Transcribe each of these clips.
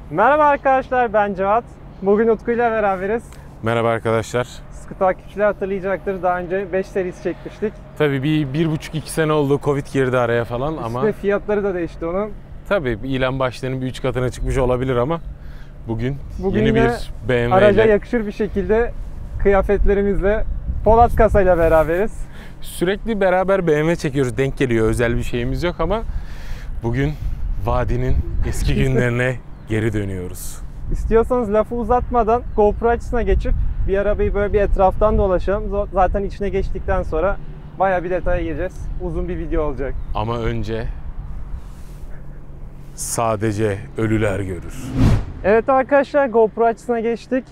Merhaba arkadaşlar, ben Cevat. Bugün Utku ile beraberiz. Merhaba arkadaşlar. Sıkı takipçiler hatırlayacaktır. Daha önce 5 serisi çekmiştik. Tabii bir buçuk iki sene oldu, Covid girdi araya falan Üstüne ama fiyatları da değişti onun. tabii ilan başlarının bir 3 katına çıkmış olabilir ama bugün yeni yine bir BMW araca ile yakışır bir şekilde kıyafetlerimizle Polat kasayla beraberiz. sürekli beraber BMW çekiyoruz, denk geliyor, özel bir şeyimiz yok ama bugün vadinin eski günlerine geri dönüyoruz. İstiyorsanız lafı uzatmadan GoPro açısına geçip bir arabayı böyle bir etraftan dolaşalım. Zaten içine geçtikten sonra bayağı bir detaya gireceğiz. Uzun bir video olacak. Ama önce sadece ölüler görür. Evet arkadaşlar, GoPro açısına geçtik.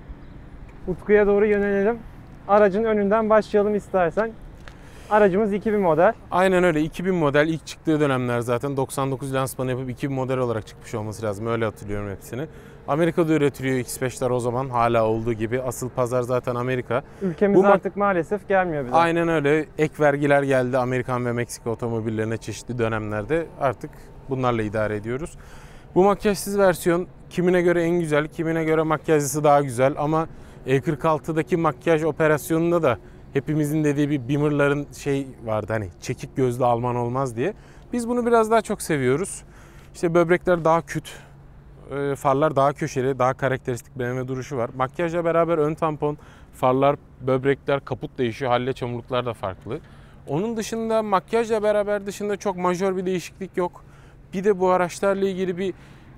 Utku'ya doğru yönelelim. Aracın önünden başlayalım istersen. Aracımız 2000 model. Aynen öyle, 2000 model ilk çıktığı dönemler zaten 99 lansmanı yapıp 2000 model olarak çıkmış olması lazım. Öyle hatırlıyorum hepsini. Amerika'da üretiliyor X5'ler o zaman, hala olduğu gibi. Asıl pazar zaten Amerika. Ülkemize artık maalesef gelmiyor bize. Aynen öyle. Ek vergiler geldi Amerikan ve Meksika otomobillerine çeşitli dönemlerde. Artık bunlarla idare ediyoruz. Bu makyajsız versiyon kimine göre en güzel, kimine göre makyajlısı daha güzel ama E46'daki makyaj operasyonunda da hepimizin dediği bir Beamer'ların şey vardı, hani çekik gözlü Alman olmaz diye. Biz bunu biraz daha çok seviyoruz. İşte böbrekler daha küt, farlar daha köşeli, daha karakteristik BMW duruşu var. Makyajla beraber ön tampon, farlar, böbrekler, kaput değişiyor. Halle çamurluklar da farklı. Onun dışında makyajla beraber dışında çok majör bir değişiklik yok. Bir de bu araçlarla ilgili bir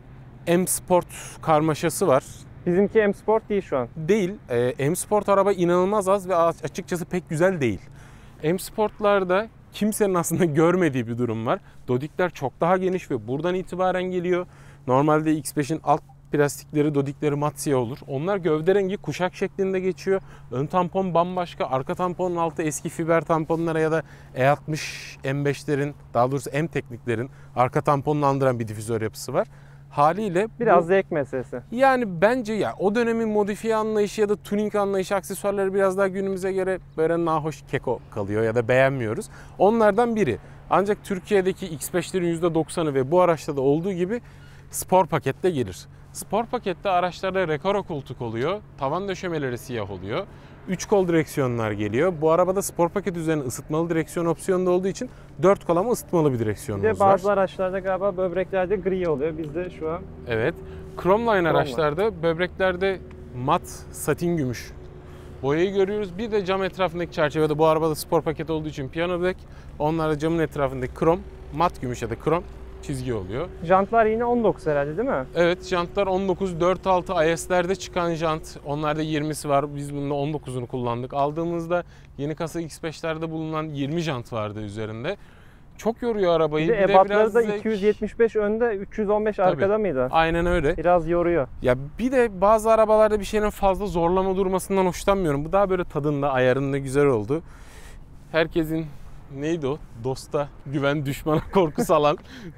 M Sport karmaşası var. Bizimki M Sport değil şu an. Değil. M Sport araba inanılmaz az ve açıkçası pek güzel değil. M Sport'larda kimsenin aslında görmediği bir durum var. Dodikler çok daha geniş ve buradan itibaren geliyor. Normalde X5'in alt plastikleri, dodikleri mat siyah olur. Onlar gövde rengi kuşak şeklinde geçiyor. Ön tampon bambaşka. Arka tamponun altı eski fiber tamponlara ya da E60 M5'lerin, daha doğrusu M tekniklerin arka tamponunu andıran bir difüzör yapısı var. Haliyle Biraz zevk meselesi. yani bence ya o dönemin modifiye anlayışı ya da tuning anlayışı, aksesuarları biraz daha günümüze göre böyle nahoş, keko kalıyor ya da beğenmiyoruz. Onlardan biri. Ancak Türkiye'deki X5'lerin %90'ı ve bu araçta da olduğu gibi spor pakette gelir. Spor pakette araçlarda rekaro koltuk oluyor. Tavan döşemeleri siyah oluyor. 3 kol direksiyonlar geliyor. Bu arabada spor paket üzerine ısıtmalı direksiyon opsiyonu olduğu için 4 kol ama ısıtmalı bir Bir direksiyonumuz de var. bazı araçlarda galiba böbreklerde gri oluyor. Bizde şu an Evet. Chromeline araçlarda böbreklerde mat satin gümüş boyayı görüyoruz. Bir de cam etrafındaki çerçevede, bu arabada spor paket olduğu için piyano black. Onlarda camın etrafındaki krom, mat gümüş ya da krom çizgi oluyor. jantlar yine 19 herhalde değil mi? Evet, jantlar 19 4.6 IS'lerde çıkan jant. Onlarda 20'si var. Biz bunun 19'unu kullandık. Aldığımızda yeni kasa X5'lerde bulunan 20 jant vardı üzerinde. Çok yoruyor arabayı. Bir de ebatları da 275 önde, 315 arkada mıydı? Aynen öyle. Biraz yoruyor. Ya bir de bazı arabalarda bir şeyin fazla zorlama durmasından hoşlanmıyorum. Bu daha böyle tadında, ayarında güzel oldu. Herkesin neydi o? Dosta güven, düşmana korku salan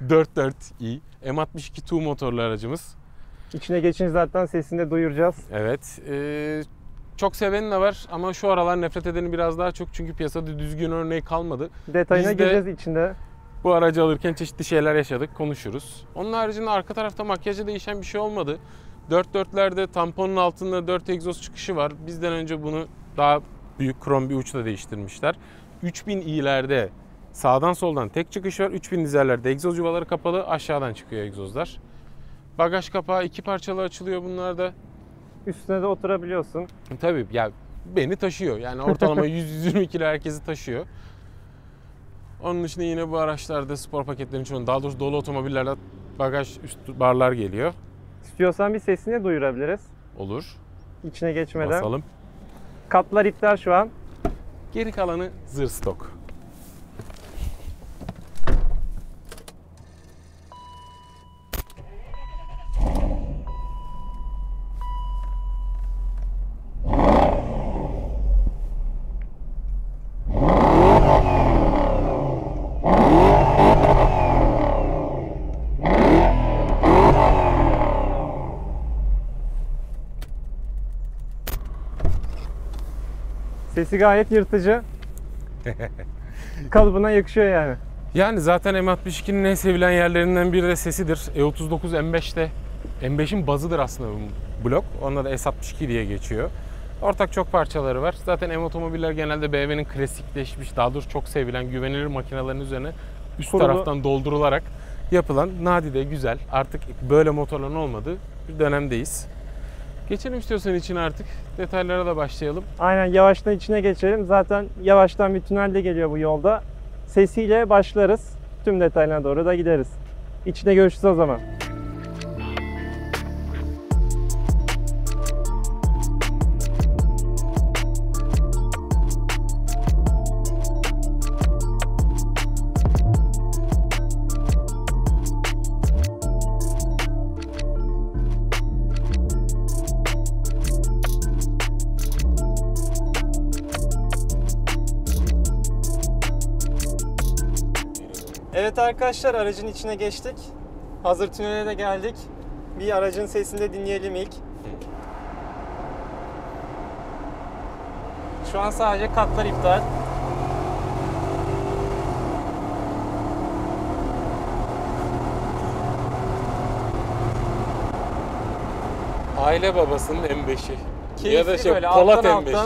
4.4i M62 TUV motorlu aracımız. İçine geçince zaten sesini de duyuracağız. Evet. Çok seveni de var ama şu aralar nefret edeni biraz daha çok, çünkü piyasada düzgün örneği kalmadı. Detayına Biz de gireceğiz içinde. bu aracı alırken çeşitli şeyler yaşadık, konuşuruz. Onun haricinde arka tarafta makyajda değişen bir şey olmadı. 4.4'lerde tamponun altında 4 egzoz çıkışı var. Bizden önce bunu daha büyük krom bir uçla değiştirmişler. 3000i'lerde sağdan soldan tek çıkış var. 3000 dizellerde egzoz yuvaları kapalı, aşağıdan çıkıyor egzozlar. Bagaj kapağı iki parçalı açılıyor bunlarda. Üstüne de oturabiliyorsun. Tabii ya, beni taşıyor. Yani ortalama 100-120 kilo herkesi taşıyor. Onun dışında yine bu araçlarda spor paketlerin çoğunu, daha doğrusu dolu otomobillerde bagaj üstü barlar geliyor. İstiyorsan bir sesini duyurabiliriz. Olur. İçine geçmeden. Basalım. Katlar iptal şu an. Geri kalanı zır stok. Sesi gayet yırtıcı. Kalıbına yakışıyor yani. Yani zaten M62'nin en sevilen yerlerinden biri de sesidir. E39 M5'te, M5'in bazıdır aslında bu blok. Onda da S62 diye geçiyor. Ortak çok parçaları var. Zaten M-otomobiller genelde BMW'nin klasikleşmiş, daha doğrusu çok sevilen güvenilir makinelerin üzerine üst Kurulu. taraftan doldurularak yapılan nadide güzel, artık böyle motorların olmadığı bir dönemdeyiz. Geçelim istiyorsan içine artık. Detaylara da başlayalım. Aynen, yavaştan içine geçelim. Zaten yavaştan bir tünel de geliyor bu yolda. Sesiyle başlarız. Tüm detaylarına doğru da gideriz. İçine görüşürüz o zaman. Evet arkadaşlar, aracın içine geçtik. Hazır tünele de geldik. Bir aracın sesini de dinleyelim ilk. Şu an sadece katlar iptal. Aile babasının M5'i. Keyifli Ya da böyle, Polat alttan M5'i. alttan.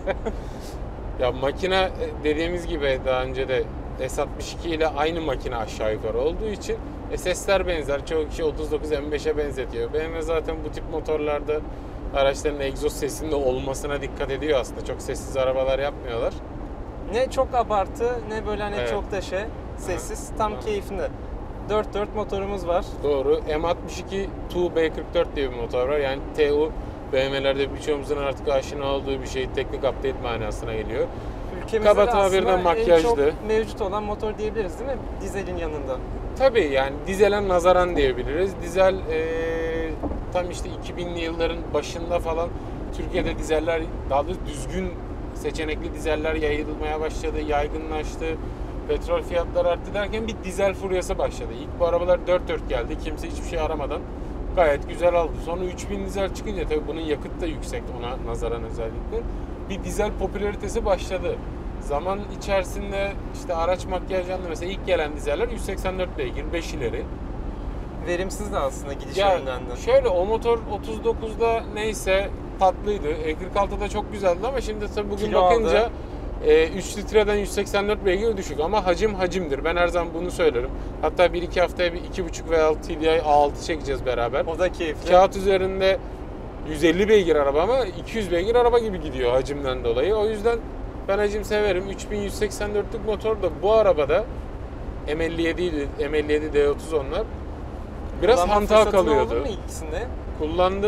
Ya makine dediğimiz gibi daha önce de S62 ile aynı makine aşağı yukarı olduğu için sesler benzer. Çoğu kişi 39 M5'e benzetiyor. BMW zaten bu tip motorlarda araçların egzoz sesinin de olmasına dikkat ediyor aslında. Çok sessiz arabalar yapmıyorlar. Ne çok abartı ne böyle hani Evet. çok da sessiz. Tam keyfinde. 4.4 motorumuz var. Doğru. M62 TU-B44 diye bir motor var. Yani TU BMW'lerde birçoğumuzun artık aşina olduğu bir şey. Teknik update manasına geliyor. Ülkemizde Kaba de tabirle aslında en makyajlı. çok mevcut olan motor diyebiliriz değil mi? Dizelin yanında. Tabii yani dizele nazaran diyebiliriz. Dizel tam işte 2000'li yılların başında falan Türkiye'de dizeller, daha doğrusu düzgün seçenekli dizeller yayılmaya başladı, yaygınlaştı. Petrol fiyatları arttı derken bir dizel furyası başladı. İlk bu arabalar 4.4 geldi. Kimse hiçbir şey aramadan gayet güzel aldı. Sonra 3000 dizel çıkınca tabii bunun yakıt da yüksek ona nazaran özellikle. Bir dizel popülaritesi başladı. Zaman içerisinde işte araç makyajlandı. Mesela ilk gelen dizeller 184 beygir, 5 ileri. Verimsiz de aslında gidiş Ya yönünden de. şöyle o motor 39'da neyse tatlıydı. 46'da çok güzeldi ama şimdi tabii bugün Kilo bakınca aldı. 3 litreden 184 beygir düşük ama hacim hacimdir. Ben her zaman bunu söylerim. Hatta 1-2 haftaya bir 2.5 veya TDI A6 çekeceğiz beraber. O da keyifli. Kağıt üzerinde 150 beygir araba ama 200 beygir araba gibi gidiyor hacimden dolayı. O yüzden ben hacim severim. 3184'lük motor da bu arabada M57 idi. M57 D30 onlar. Biraz Kullanma hantal fırsatın oldu kalıyordu. mu ikisinde? Kullandım.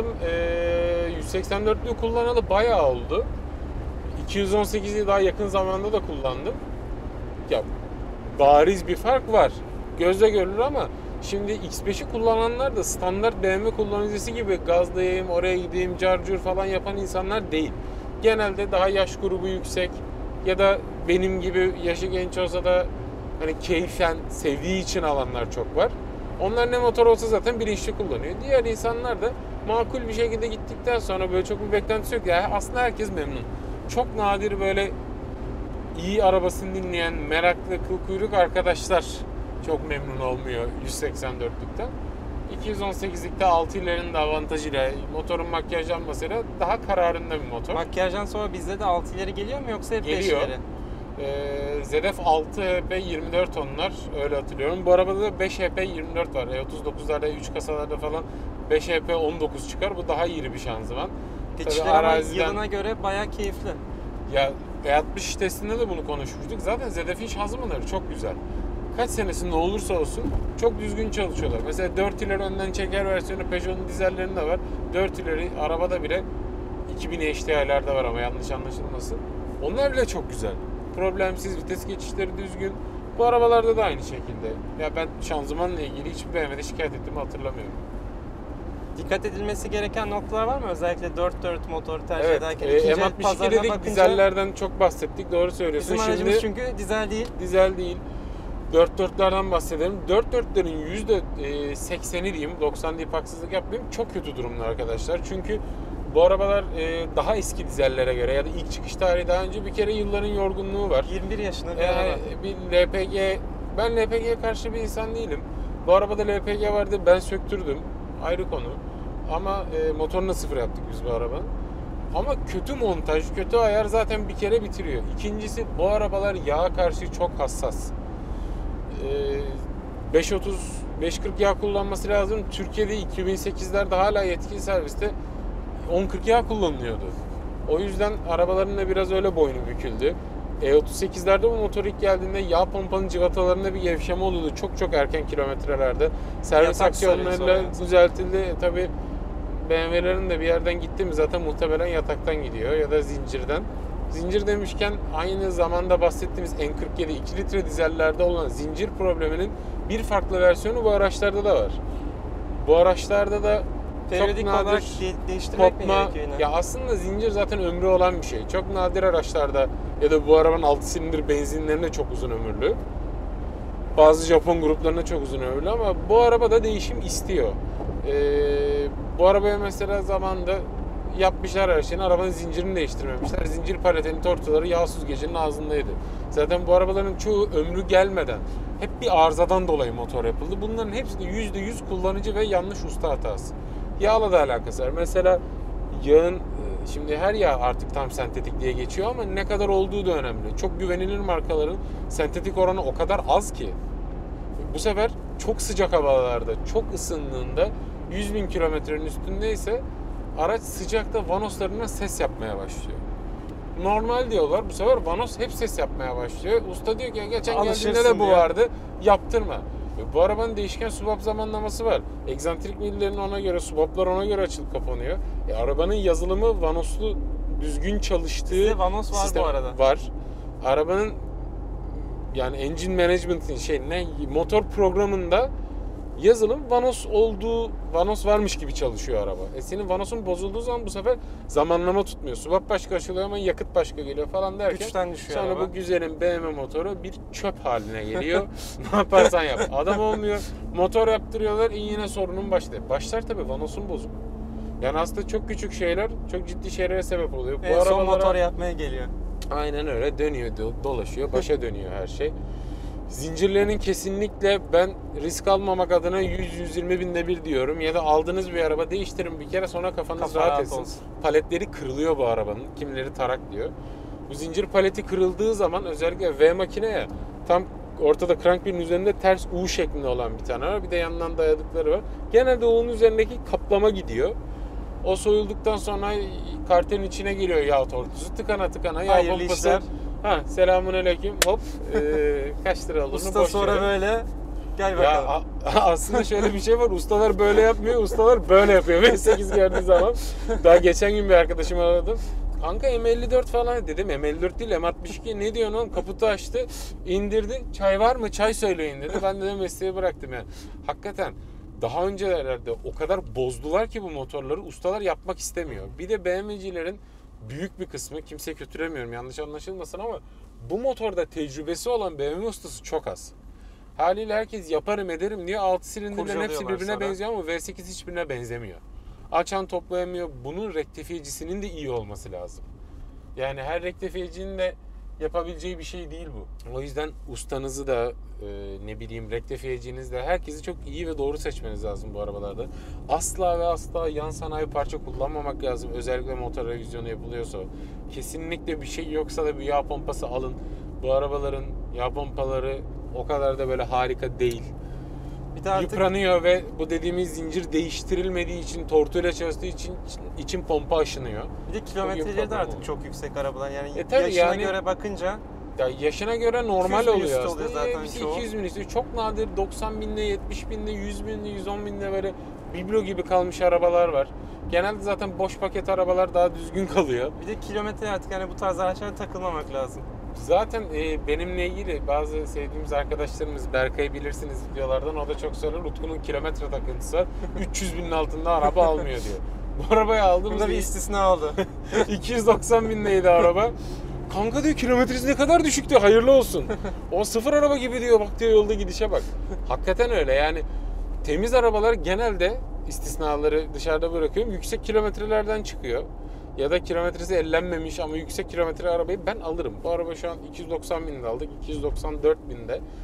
184'lüğü kullanalı bayağı oldu. 218'i daha yakın zamanda da kullandım. Ya bariz bir fark var. Gözle görülür ama şimdi X5'i kullananlar da standart BMW kullanıcısı gibi gazdayayım, oraya gideyim, carcur falan yapan insanlar değil. Genelde daha yaş grubu yüksek ya da benim gibi yaşı genç olsa da hani keyfen sevdiği için alanlar çok var. Onlar ne motor olsa zaten bilinçli kullanıyor. Diğer insanlar da makul bir şekilde gittikten sonra böyle çok bir beklentisi yok. Yani aslında herkes memnun. Çok nadir böyle iyi arabasını dinleyen meraklı kıl kuyruk arkadaşlar çok memnun olmuyor 184'lükten. 218'likte 6 ilerinin de avantajıyla motorun makyajlanmasıyla daha kararında bir motor. Makyajdan sonra bizde de 6 ileri geliyor mu yoksa hep 5 Geliyor. ileri? ZF 6 HP 24 onlar öyle hatırlıyorum. Bu arabada da 5 HP 24 var. 39'larda 3 kasalarda falan 5 HP 19 çıkar. Bu daha iyi bir şanzıman. Geçişler ama yılına göre bayağı keyifli. Ya E60 testinde de bunu konuşmuştuk. Zaten ZF'in şanzımanları çok güzel. Kaç senesinde olursa olsun çok düzgün çalışıyorlar. Mesela 4 ileri önden çeker versiyonu Peugeot'un dizellerinde var. 4 ileri arabada bile 2000 HDI'lerde var ama yanlış anlaşılmasın. Onlar bile çok güzel. Problemsiz, vites geçişleri düzgün. Bu arabalarda da aynı şekilde. Ya ben şanzımanla ilgili hiçbir BMW'de şikayet ettiğimi hatırlamıyorum. Dikkat edilmesi gereken noktalar var mı? Özellikle 4.4 motoru tercih Evet, ederken. İkinci el M62 pazarına dedik, bakınca dizellerden çok bahsettik. Doğru söylüyorsun. bizim Şimdi aracımız çünkü dizel değil. dizel değil. 4.4'lerden bahsedelim. 4.4'lerin %80'i diyeyim, 90 deyip haksızlık yapmayayım, çok kötü durumda arkadaşlar. Çünkü bu arabalar daha eski dizellere göre ya da ilk çıkış tarihi daha önce bir kere yılların yorgunluğu var. 21 yaşında bir araba. Bir LPG Ben LPG'ye karşı bir insan değilim. Bu arabada LPG vardı, ben söktürdüm. Ayrı konu. Ama motorunu sıfır yaptık biz bu arabanın. Ama kötü montaj, kötü ayar zaten bir kere bitiriyor. İkincisi, bu arabalar yağa karşı çok hassas. 530, 540 yağ kullanması lazım. Türkiye'de 2008'lerde hala yetkili serviste 1040 yağ kullanılıyordu. O yüzden arabaların da biraz öyle boynu büküldü. E38'lerde bu motor ilk geldiğinde yağ pompanın cıvatalarında bir gevşeme oluyordu. Çok erken kilometrelerde. Servis Yatak aksiyonlarıyla servis düzeltildi. Tabii BMW'lerin de bir yerden gitti mi zaten muhtemelen yataktan gidiyor ya da zincirden. Zincir demişken aynı zamanda bahsettiğimiz N47 2 litre dizellerde olan zincir probleminin bir farklı versiyonu bu araçlarda da var. Bu araçlarda da Periyodik çok olarak nadir değiştirmek mi kopma, gerekiyor yine? ya aslında zincir zaten ömrü olan bir şey. Çok nadir araçlarda ya da bu arabanın 6 silindir benzinlerinde çok uzun ömürlü. Bazı Japon gruplarında çok uzun ömürlü ama bu araba da değişim istiyor. Bu arabaya mesela zamanında yapmışlar her şeyini, arabanın zincirini değiştirmemişler. Zincir paletinin tortuları yağ süzgecinin ağzındaydı. Zaten bu arabaların çoğu ömrü gelmeden hep bir arızadan dolayı motor yapıldı. Bunların hepsi de %100 kullanıcı ve yanlış usta hatası. Yağla da alakası var. Mesela yağın, şimdi her yağ artık tam sentetik diye geçiyor ama ne kadar olduğu da önemli. Çok güvenilir markaların sentetik oranı o kadar az ki. Bu sefer çok sıcak havalarda, çok ısındığında 100.000 kilometrenin üstündeyse araç sıcakta vanoslarına ses yapmaya başlıyor. Normal diyorlar. Bu sefer vanos hep ses yapmaya başlıyor. Usta diyor ki geçen geldiğinde de bu diyor. vardı. Yaptırma. Bu arabanın değişken subap zamanlaması var. Egzantrik millerin ona göre, subaplar ona göre açılıp kapanıyor. Arabanın yazılımı vanoslu düzgün çalıştığı Sizde vanos var sistem bu arada. var. Arabanın yani engine management'in motor programında yazılım vanos varmış gibi çalışıyor araba. Senin vanosun bozulduğu zaman bu sefer zamanlama tutmuyor. Subap başka açılıyor ama yakıt başka geliyor falan derken Güçten düşüyor sonra araba. bu güzelin BMW motoru bir çöp haline geliyor. Ne yaparsan yap. Adam olmuyor. Motor yaptırıyorlar. Yine sorunun başlıyor. Başlar tabii, vanosun bozuk. Yani aslında çok küçük şeyler çok ciddi şeylere sebep oluyor. En son motor yapmaya geliyor. Aynen öyle dönüyor, dolaşıyor, başa dönüyor her şey. Zincirlerinin kesinlikle ben risk almamak adına 100-120 binde bir diyorum. Ya da aldığınız bir araba değiştirin bir kere, sonra kafanız Kafa rahat rahat etsin. olsun. Paletleri kırılıyor bu arabanın. Kimileri tarak diyor. Bu zincir paleti kırıldığı zaman özellikle V makine ya, tam ortada crankpin'in üzerinde ters U şeklinde olan bir tane var. Bir de yandan dayadıkları var. Genelde U'nun üzerindeki kaplama gidiyor. O soyulduktan sonra karterin içine giriyor yağ tortusu. Tıkana yağ Hayırlı pompası. işler. Selamünaleyküm. Hop. Kaç lira olduğunu Usta boş sonra verin. böyle gel Ya bakalım. aslında şöyle bir şey var. Ustalar böyle yapmıyor. Ustalar böyle yapıyor. V8 gördüğü zaman. Daha geçen gün bir arkadaşımı aradım. Kanka M54 falan dedim. M54 değil M62. Ne diyorsun oğlum? Kaputu açtı. İndirdi. Çay var mı? Çay söyleyin dedi. Ben de mesleği bıraktım yani. Hakikaten daha öncelerde o kadar bozdular ki bu motorları, ustalar yapmak istemiyor. Bir de BMW'cilerin büyük bir kısmı, kimseyi kötülemiyorum yanlış anlaşılmasın ama bu motorda tecrübesi olan BMW ustası çok az. Haliyle herkes yaparım ederim diye 6 silindirlerin hepsi Kurcalıyorlar birbirine sonra. benziyor ama V8 hiçbirine benzemiyor. Açan toplayamıyor. Bunun rektifiyecisinin de iyi olması lazım. Yani her rektifiyecinin de yapabileceği bir şey değil bu. O yüzden ustanızı da rektifiyecinizi de herkesi çok iyi ve doğru seçmeniz lazım bu arabalarda. Asla ve asla yan sanayi parça kullanmamak lazım. Özellikle motor revizyonu yapılıyorsa. Kesinlikle bir şey yoksa da bir yağ pompası alın. Bu arabaların yağ pompaları o kadar da böyle harika değil. Bir de artık Yıpranıyor ve bu dediğimiz zincir değiştirilmediği için, tortuyla çalıştığı için pompa aşınıyor. bir de kilometreleri de problem artık oluyor. çok yüksek arabalar. Yani Tabii yaşına yani- göre bakınca Ya yaşına göre normal 200 bin oluyor üstü aslında. oluyor zaten Hepsi çoğu. 200 bin üstü. Çok nadir 90 binde, 70 binde, 100 binde, 110 binde böyle biblo gibi kalmış arabalar var. Genelde zaten boş paket arabalar daha düzgün kalıyor. bir de kilometre artık yani bu tarz araçlara takılmamak lazım. Zaten benimle ilgili bazı sevdiğimiz arkadaşlarımız, Berkay'ı bilirsiniz videolardan, o da çok söyler. Utku'nun kilometre takıntısı var. 300 binin altında araba almıyor diyor. Bu arabayı aldığımız Burada bir istisna oldu. 290 bindeydi araba. Kanka diyor kilometresi ne kadar düşük diyor, hayırlı olsun. O sıfır araba gibi diyor, bak diyor yolda gidişe bak. Hakikaten öyle yani, temiz arabalar genelde, istisnaları dışarıda bırakıyorum, yüksek kilometrelerden çıkıyor. Ya da kilometresi ellenmemiş ama yüksek kilometre arabayı ben alırım. Bu araba şu an 290 binde aldık, 294 binde.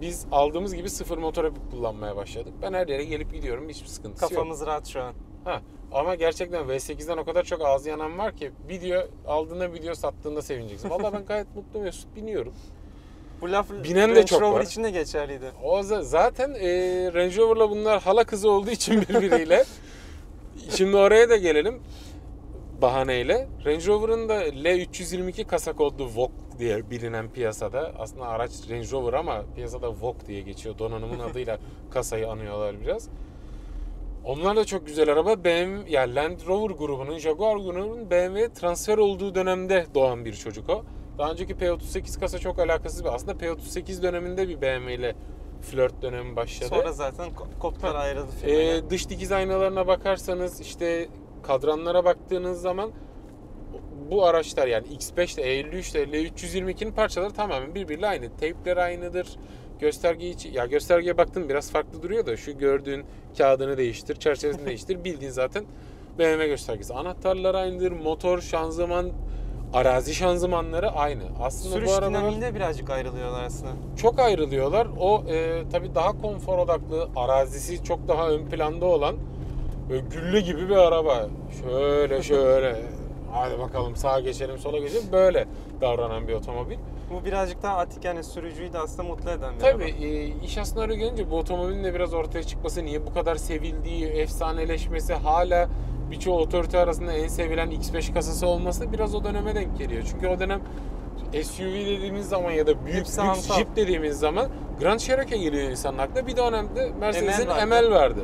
biz aldığımız gibi sıfır motor yapıp kullanmaya başladık. Ben her yere gelip gidiyorum. Hiçbir sıkıntısı yok. Kafamız rahat şu an. Ha, ama gerçekten V8'den o kadar çok ağzı yanan var ki aldığında video sattığında sevineceksin. Vallahi ben gayet mutlu Mesut biniyorum. Bu laf Binen de Range çok Rover var. için de geçerliydi. O zaten Range Rover'la bunlar hala kızı olduğu için birbiriyle. Şimdi oraya da gelelim bahaneyle. Range Rover'ın da L322 kasa kodlu Vogue diye bilinen piyasada. Aslında araç Range Rover ama piyasada Vogue diye geçiyor. Donanımın adıyla kasayı anıyorlar biraz. Onlar da çok güzel araba. Yani Land Rover grubunun, Jaguar grubunun BMW'ye transfer olduğu dönemde doğan bir çocuk o. Daha önceki P38 kasa çok alakasız bir. Aslında P38 döneminde bir BMW ile flört dönemi başladı. Sonra zaten koptular, ayrıldı firmayla. Dış dikiz aynalarına bakarsanız, işte kadranlara baktığınız zaman bu araçlar yani X5 ile E53 ile L322'nin parçaları tamamen birbiriyle aynı. Teypler aynıdır. Göstergeye baktın biraz farklı duruyor da şu gördüğün kağıdını değiştir, çerçevesini değiştir. Bildiğin zaten BMW göstergesi. Anahtarlar aynıdır. Motor, şanzıman, arazi şanzımanları aynı. Aslında Sürüş bu arabalar dinamiğinde birazcık ayrılıyorlar aslında. çok ayrılıyorlar. O tabii daha konfor odaklı, arazisi çok daha ön planda olan böyle gülle gibi bir araba. Şöyle hadi bakalım sağa geçelim, sola geçelim, böyle davranan bir otomobil. Bu birazcık daha atik, yani sürücüyü de aslında mutlu eden bir Tabii araba. iş aslında öyle gelince bu otomobilin de biraz ortaya çıkması, niye bu kadar sevildiği, efsaneleşmesi, hala birçok otorite arasında en sevilen X5 kasası olması biraz o döneme denk geliyor. Çünkü o dönem SUV dediğimiz zaman ya da büyük Hepsi hantal. Jeep dediğimiz zaman Grand Cherokee geliyor insanın aklına. Bir dönemde Mercedes'in ML ML vardı.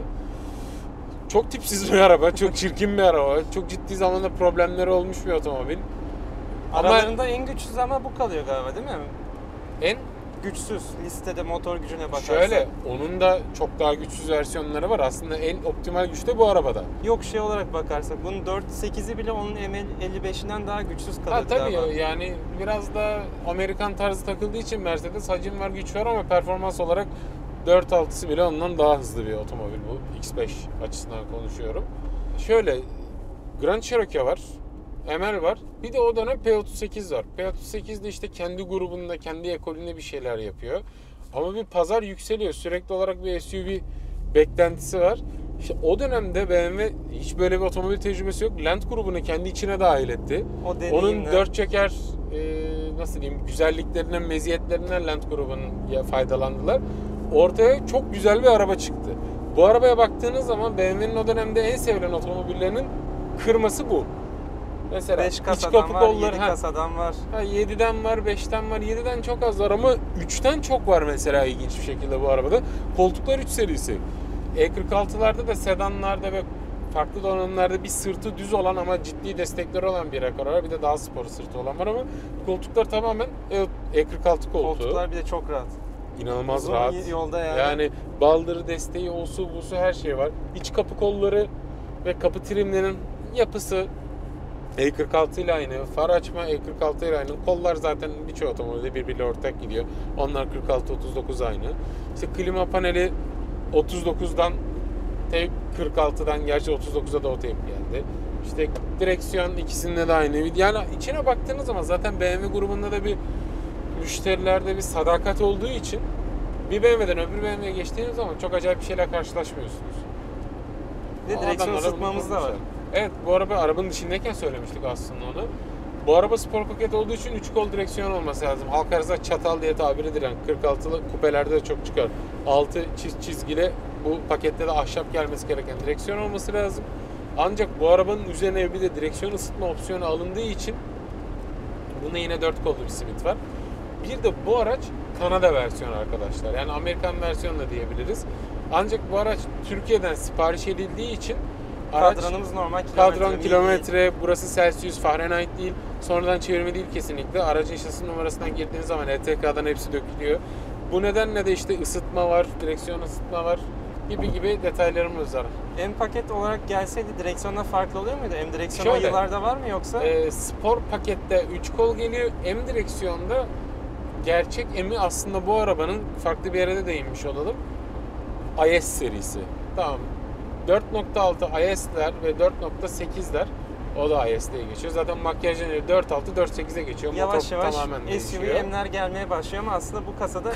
Çok tipsiz bir araba, çok çirkin bir araba, çok ciddi zamanda problemleri olmuş bir otomobil. Aralarında en güçsüz ama bu kalıyor galiba, değil mi? En Güçsüz listede motor gücüne bakarsan. şöyle, onun da çok daha güçsüz versiyonları var. Aslında en optimal güç de bu arabada. Yok, şey olarak bakarsak bunun 4.8'i bile onun ML55'inden daha güçsüz kalıyor Ha tabii galiba. yani biraz da Amerikan tarzı takıldığı için Mercedes hacim var, güç var ama performans olarak 4.6'sı bile ondan daha hızlı bir otomobil bu. X5 açısından konuşuyorum. Şöyle, Grand Cherokee var, ML var. Bir de o dönem P38 var. P38 de işte kendi grubunda, kendi ekolünde bir şeyler yapıyor. Ama bir pazar yükseliyor. Sürekli olarak bir SUV beklentisi var. İşte o dönemde BMW hiç böyle bir otomobil tecrübesi yok. Land grubunu kendi içine dahil etti. O deneyimle. Onun dört çeker nasıl diyeyim, güzelliklerinden, meziyetlerinden Land grubunun faydalandılar. Ortaya çok güzel bir araba çıktı. Bu arabaya baktığınız zaman BMW'nin o dönemde en sevilen otomobillerinin kırması bu. Mesela 5 iç kasadan kapı var, kolları 7 kasadan var. 7'den var, 5'ten var, 7'den çok az var ama 3'ten çok var mesela ilginç bir şekilde bu arabada. Koltuklar 3 serisi. E46'larda da, sedanlarda ve farklı donanımlarda bir sırtı düz olan ama ciddi destekleri olan bir rekor var. Bir de daha spor sırtı olan var ama koltuklar tamamen E46 koltuğu. Koltuklar bir de çok rahat. İnanılmaz Uzun rahat. yolda yani. Yani baldırı desteği, osu busu her şey var. İç kapı kolları ve kapı trimlerinin yapısı E46 ile aynı. Far açma E46 ile aynı. Kollar zaten birçok otomobilde birbiriyle ortak gidiyor. Onlar 46-39 aynı. İşte klima paneli 39'dan teyp 46'dan, gerçi 39'a da o teyp geldi. İşte direksiyon ikisinde de aynı. Yani içine baktığınız zaman zaten BMW grubunda da bir müşterilerde bir sadakat olduğu için bir BMW'den öbür BMW'ye geçtiğiniz zaman çok acayip bir şeyle karşılaşmıyorsunuz. Bir de direksiyon ısıtmamız da var. Evet, bu araba arabanın dışındayken söylemiştik aslında onu. Bu araba spor paket olduğu için 3 kol direksiyon olması lazım. Halk arasında çatal diye tabir edilen 46'lı kupelerde de çok çıkar. 6 çizgili, bu pakette de ahşap gelmesi gereken direksiyon olması lazım. Ancak bu arabanın üzerine bir de direksiyon ısıtma opsiyonu alındığı için bunda yine 4 kollu bir simit var. Bir de bu araç Kanada versiyonu arkadaşlar. Yani Amerikan versiyonu da diyebiliriz. Ancak bu araç Türkiye'den sipariş edildiği için Kadranımız normal kilometre, burası Celsius, Fahrenheit değil. Sonradan çevirme değil kesinlikle. Aracın şasi numarasından girdiğiniz zaman ETK'dan hepsi dökülüyor. Bu nedenle de işte ısıtma var, direksiyon ısıtma var gibi detaylarımız var. M paket olarak gelseydi direksiyonda farklı oluyor muydu? M direksiyonu o Şöyle, yıllarda var mı yoksa? Spor pakette 3 kol geliyor. M direksiyonda gerçek M'i aslında bu arabanın, farklı bir yere de değinmiş olalım, IS serisi. Tamam. 4.6 IS'ler ve 4.8'ler, o da IS diye geçiyor. Zaten makyajın 4.6 4.8'e geçiyor. Yavaş Motor yavaş tamamen SUV değişiyor. M'ler gelmeye başlıyor ama aslında bu kasada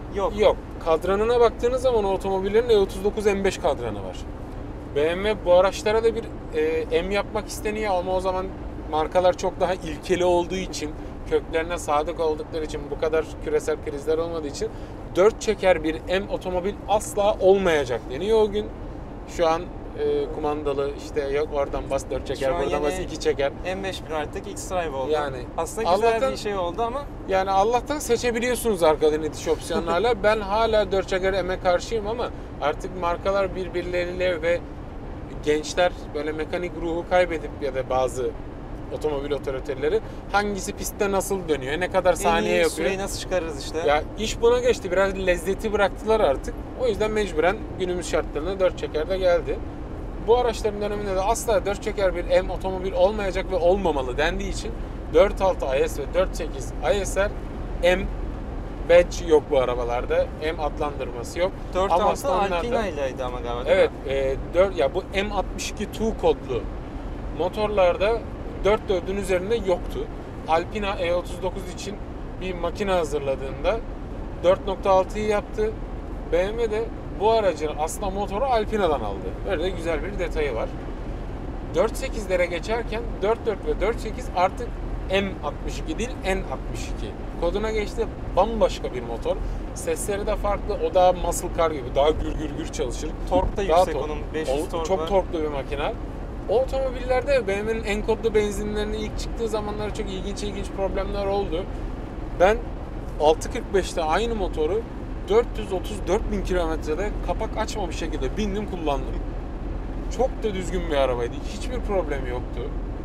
Yok. Yok. Kadranına baktığınız zaman otomobillerin E39 M5 kadranı var. BMW bu araçlara da bir M yapmak isteniyor ama o zaman markalar çok daha ilkeli olduğu için, köklerine sadık oldukları için, bu kadar küresel krizler olmadığı için 4 çeker bir M otomobil asla olmayacak deniyor o gün. Şu an kumandalı işte yok oradan bas 4 çeker, buradan bas 2 çeker. M5 artık X-Drive oldu. Yani aslında güzel Allah'tan, bir şey oldu ama yani Allah'tan seçebiliyorsunuz arkadan itiş opsiyonlarla. Ben hala 4 çeker M'e karşıyım ama artık markalar birbirleriyle ve gençler böyle mekanik ruhu kaybedip ya da bazı otomobil otoriteleri hangisi pistte nasıl dönüyor, ne kadar saniye yapıyor. süreyi nasıl çıkarırız işte. Ya iş buna geçti. Biraz lezzeti bıraktılar artık. O yüzden mecburen günümüz şartlarına 4 çeker de geldi. Bu araçların döneminde de asla 4 çeker bir M otomobil olmayacak ve olmamalı dendiği için 4.6 IS ve 4.8 ISR M badge yok bu arabalarda. M adlandırması yok. 4.6 Alpina ileydi ama galiba değil Evet. Ya bu M62 kodlu motorlarda 4.4'ün üzerinde yoktu. Alpina E39 için bir makine hazırladığında 4.6'yı yaptı. BMW de bu aracın aslında motoru Alpina'dan aldı. Böyle de güzel bir detayı var. 4.8'lere geçerken 4.4 ve 4.8 artık M62 değil N62 koduna geçti. Bambaşka bir motor. Sesleri de farklı. O da muscle car gibi daha gür çalışır. Tork da yüksek onun. 500 tork Çok var. torklu bir makine. O otomobillerde BMW'nin en kodlu benzinlerinin ilk çıktığı zamanlarda çok ilginç problemler oldu. Ben 6.45'te aynı motoru 434.000 kilometrede kapak açmamış şekilde bindim kullandım. Çok da düzgün bir arabaydı. Hiçbir problemi yoktu.